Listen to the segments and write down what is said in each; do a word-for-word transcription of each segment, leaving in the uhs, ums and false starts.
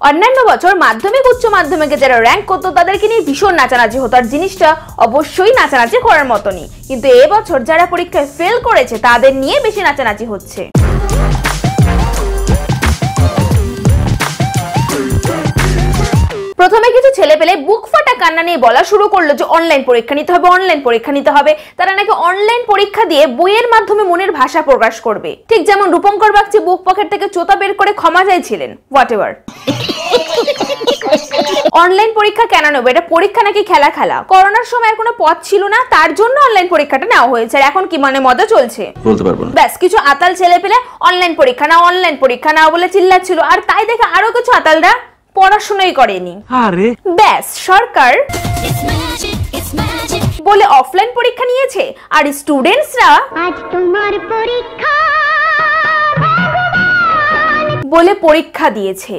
অন্যান্য বছর মাধ্যমিক উচ্চ মাধ্যমিকে যারা র্যাঙ্ক করতো তাদেরকে নিয়ে ভীষণ নাচানাচি হতো, আর জিনিসটা অবশ্যই নাচানাচি করার মতনই। কিন্তু এবছর যারা পরীক্ষায় ফেল করেছে তাদের নিয়ে বেশি নাচানাচি হচ্ছে। প্রথমে কিছু ছেলে পেলে বুক ফাটা কান্না নিয়ে বলা শুরু করলো যে অনলাইন পরীক্ষা নিতে হবে, অনলাইন পরীক্ষা নিতে হবে। তারা নাকি অনলাইন পরীক্ষা দিয়ে বইয়ের মাধ্যমে মনের ভাষা প্রকাশ করবে, ঠিক যেমন রূপঙ্কর বাগচি বুক পকেট থেকে চোতা বের করে ক্ষমা চাইছিলেন। What ever. অনলাইন পরীক্ষা কেন নেবে? এটা পরীক্ষা নাকি খেলা খেলা? করোনার সময় কোনো পথ ছিল না, তার জন্য অনলাইন পরীক্ষাটা নেওয়া হয়েছে। আর এখন কি মানে মজা চলছে বলতে পারবো না। ব্যাস কিছু আতাল ছেলে পেলে অনলাইন পরীক্ষা নাও, অনলাইন পরীক্ষা নাও বলে চিল্লাচ্ছিল, আর তাই দেখে আরো কিছু আতালরা পড়াশোনাই করেনি। আরে ব্যাস সরকার বলে অফলাইন পরীক্ষা নিয়েছে, আর স্টুডেন্টসরা আজ তোমার পরীক্ষা বলে পরীক্ষা দিয়েছে।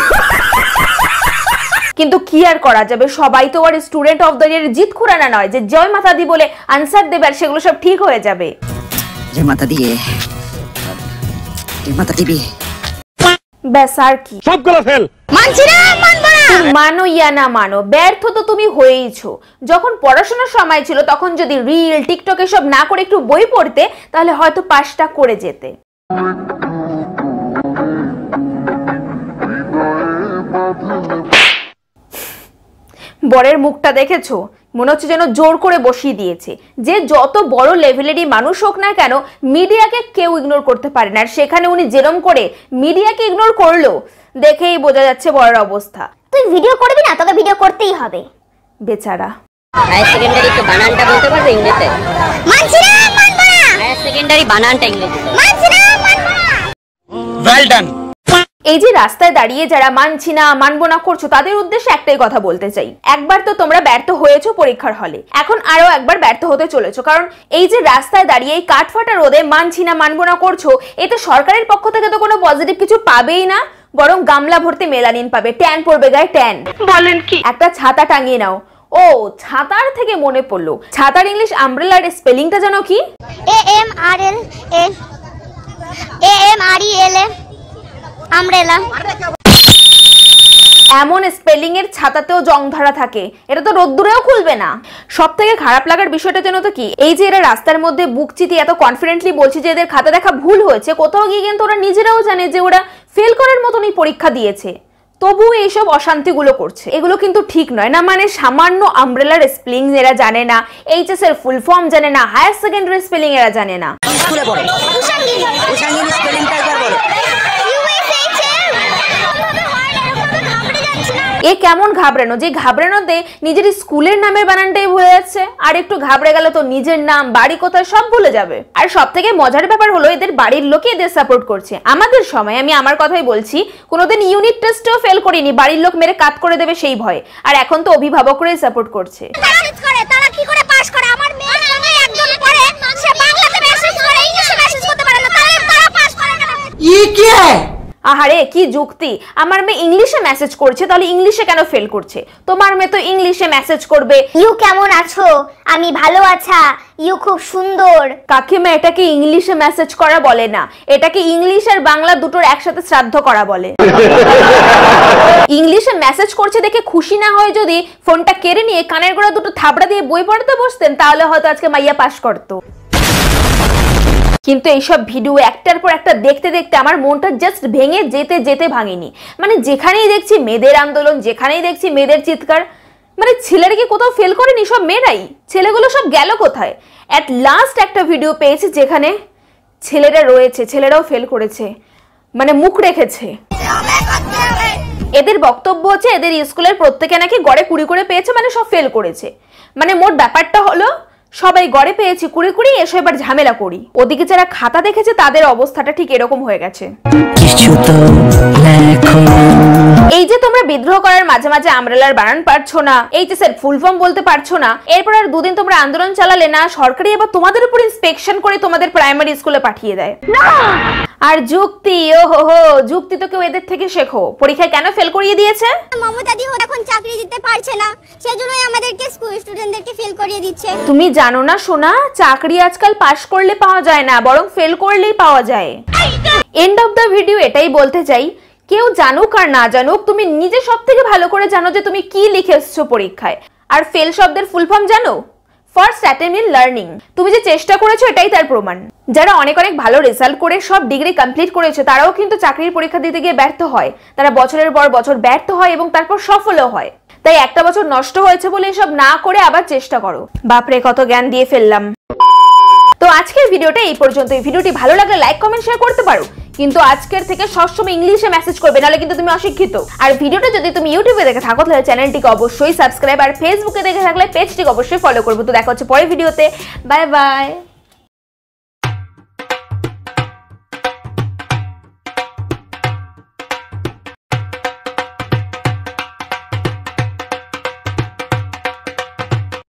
কিন্তু কি আর করা যাবে, সবাই তো আর student of the year Jeet Khurana নয় যে জয় মাতা দি বলে আনসার দেবে আর সেগুলো সব ঠিক হয়ে যাবে। জয় মাতা দিয়ে জয় মাতা দিবি ব্যাস আর কি, সবগুলো ফেল। মানছি না, মানবো না। মানো ইয়া না মানো, ব্যর্থ তো তুমি হয়েইছো। যখন পড়াশোনার সময় ছিল তখন যদি রিল টিকটক এসব না করে একটু বই পড়তে তাহলে হয়তো পাসটা করে যেতে। বরের মুখটা দেখেছো? মনে হচ্ছে যেন জোর করে বসিয়ে দিয়েছে। যে যত বড় লেভেলেরই মানুষ হোক না কেন, মিডিয়াকে কেউ ইগনোর করতে পারে না। আর সেখানে উনি যেরম করে মিডিয়াকে ইগনোর করলো, দেখেই বোঝা যাচ্ছে বরের অবস্থা। তুই ভিডিও করবি না, তোকে ভিডিও করতেই হবে। বেচারা। হায়ার সেকেন্ডারি তো বানানটা বলতে পারবে ইংরেজিতে? মানছি না, মানবো না। হায়ার সেকেন্ডারি বানানটা ইংরেজিতে? মানছি না, মানবো না। Well done. এই যে রাস্তায় দাঁড়িয়ে যারা মানছি না মানবো না করছো, তাদের উদ্দেশ্যে একটাই কথা বলতে চাই। একবার তো তোমরা ব্যর্থ হয়েছো পরীক্ষার হলে, এখন আরো একবার ব্যর্থ হতে চলেছো। কারণ এই যে রাস্তায় দাঁড়িয়ে এই কাঠফাটা রোদে মানছি না মানবো না করছো, এতে সরকারের পক্ষ থেকে তো কোনো পজিটিভ কিছু পাবেই না, বরং গামলা ভর্তি মেলানিন পাবে, ট্যান পড়বে গায়ে ট্যান। বলেন কি? একটা ছাতা টাঙিয়ে নাও। ও ছাতার থেকে মনে পড়লো, ছাতার ইংলিশ আমব্রেলার স্পেলিংটা জানো কি? A M R L A A M R E L A umbrella. এমন স্পেলিং এর ছাতাতেও জং ধরা থাকে, এটা তো রোদ্দুরেও খুলবে না। সব থেকে খারাপ লাগার বিষয়টা জানো তো কি? এই যে এরা রাস্তার মধ্যে বুক চিতি এত কনফিডেন্টলি বলছে যে এদের খাতা দেখা ভুল হয়েছে, কোথাও গিয়ে কিন্তু ওরা নিজেরাও জানে যে ওরা ফেল করার মতনই পরীক্ষা দিয়েছে, তবুও এইসব অশান্তিগুলো করছে। এগুলো কিন্তু ঠিক নয় না। মানে সামান্য আমব্রেলার স্পেলিং এরা জানে না, এইচএস এর ফুল ফর্ম জানে না, হায়ার সেকেন্ডারি স্পেলিং এরা জানে না। স্কুলে পড়ো উসাঙ্গিনী উসাঙ্গিনী স্পেলিংটা একবার বলো। এ কেমন ঘাবড়ানো, যে ঘাবড়ানোতে নিজের স্কুলের নামের বানানটাই ভুলে যাচ্ছে, আর একটু ঘাবড়ে গেল তো নিজের নাম বাড়ি কোথায় সব ভুলে যাবে। আর সব থেকে মজার ব্যাপার হলো এদের বাড়ির লোকে এদের সাপোর্ট করছে। আমাদের সময়, আমি আমার কথাই বলছি, কোনোদিন ইউনিট টেস্টেও ফেল করিনি, বাড়ির লোক মেরে কাট করে দেবে সেই ভয়ে। আর এখন তো অভিভাবকরাই সাপোর্ট করছে। তারা কি করে পাস করে? আমার মেয়ে সঙ্গে একজন পড়ে, সে বাংলাতে মেসেজ করে, ইংলিশে মেসেজ করতে পারে না, তাহলে তারা পাস করে কেন? ই কি? আহারে কি যুক্তি! আমার মেয়ে ইংলিশে মেসেজ করছে, তাহলে ইংলিশে কেন ফেল করছে? তোমার মেয়ে তো ইংলিশে মেসেজ করবে, ইউ কেমন আছো, আমি ভালো আছি, ইউ খুব সুন্দর। কাকিমা, এটাকে ইংলিশে মেসেজ করা বলে না, এটাকে ইংলিশ আর বাংলা দুটোর একসাথে শ্রাদ্ধ করা বলে। ইংলিশে মেসেজ করছে দেখে খুশি না হয় যদি ফোনটা কেড়ে নিয়ে কানের গোড়া দুটো থাবড়া দিয়ে বই পড়তে বসতেন, তাহলে হয়তো আজকে মাইয়া পাস করতো। কিন্তু এইসব ভিডিও একটার পর একটা দেখতে দেখতে আমার মনটা জাস্ট ভেঙে যেতে যেতে ভাঙেনি। মানে যেখানেই দেখছি মেয়েদের আন্দোলন, যেখানেই দেখছি মেয়েদের চিৎকার, মানে ছেলেরা কি কোথাও ফেল করেনি? সব মেয়েরাই। ছেলেগুলো সব গেল কোথায়? অ্যাট লাস্ট একটা ভিডিও পেয়েছি যেখানে ছেলেরা রয়েছে, ছেলেরাও ফেল করেছে, মানে মুখ রেখেছে। এদের বক্তব্য হচ্ছে এদের স্কুলের প্রত্যেকে নাকি গড়ে কুড়ি করে পেয়েছে, মানে সব ফেল করেছে। মানে মোট ব্যাপারটা হলো সবাই গড়ে পেয়েছি কুড়ি কুড়ি, এসো এবার ঝামেলা করি। ওদিকে যারা খাতা দেখেছে তাদের অবস্থাটা ঠিক এরকম হয়ে গেছে। এই যে তোমরা বিদ্রোহ করার মাঝে মাঝে আমব্রেলার বানান পারছো না, এইচএস এর ফুল ফর্ম বলতে পারছো না, এরপর আর দুদিন তোমরা আন্দোলন চালালে না, সরকারি আবার তোমাদের উপর ইন্সপেকশন করে তোমাদের প্রাইমারি স্কুলে পাঠিয়ে দেয়। আর যুক্তি, ও হো হো, যুক্তি তো কেউ এদের থেকে শেখো। পরীক্ষায় কেন ফেল করিয়ে দিয়েছে? মমতা দি এখন চাকরি দিতে পারছে না, সেজন্যই আমাদেরকে স্কুল স্টুডেন্টদেরকে ফেল করিয়ে দিচ্ছে। তুমি জানো না সোনা, চাকরি আজকাল পাস করলে পাওয়া যায় না, বরং ফেল করলেই পাওয়া যায়। এন্ড অফ দ্য ভিডিও এটাই বলতে চাই, কেউ জানুক আর না জানুক, তুমি নিজে সব থেকে ভালো করে জানো যে তুমি কি লিখে এসেছো পরীক্ষায়। আর ফেল শব্দের ফুল ফর্ম জানো? First attempt in learning. তুমি যে চেষ্টা করেছো এটাই তার প্রমাণ। যারা অনেক অনেক ভালো রেজাল্ট করে সব ডিগ্রি কমপ্লিট করেছে তারাও কিন্তু চাকরির পরীক্ষা দিতে গিয়ে ব্যর্থ হয়। তারা বছরের পর বছর ব্যর্থ হয় এবং তারপর সফলও হয়। তাই একটা বছর নষ্ট হয়েছে বলে এসব না করে আবার চেষ্টা করো। বাপরে, কত জ্ঞান দিয়ে ফেললাম। তো আজকের ভিডিওটা এই পর্যন্ত। এই ভিডিওটি ভালো লাগলে লাইক কমেন্ট শেয়ার করতে পারো, কিন্তু আজকের থেকে সবসময় ইংলিশে মেসেজ করবে, নাহলে কিন্তু তুমি অশিক্ষিত। আর ভিডিওটা যদি তুমি ইউটিউবে দেখে থাকো তাহলে চ্যানেলটিকে অবশ্যই সাবস্ক্রাইব, আর ফেসবুকে দেখে থাকলে পেজটিকে অবশ্যই ফলো করবো। তো দেখা হচ্ছে পরের ভিডিওতে। Bye by.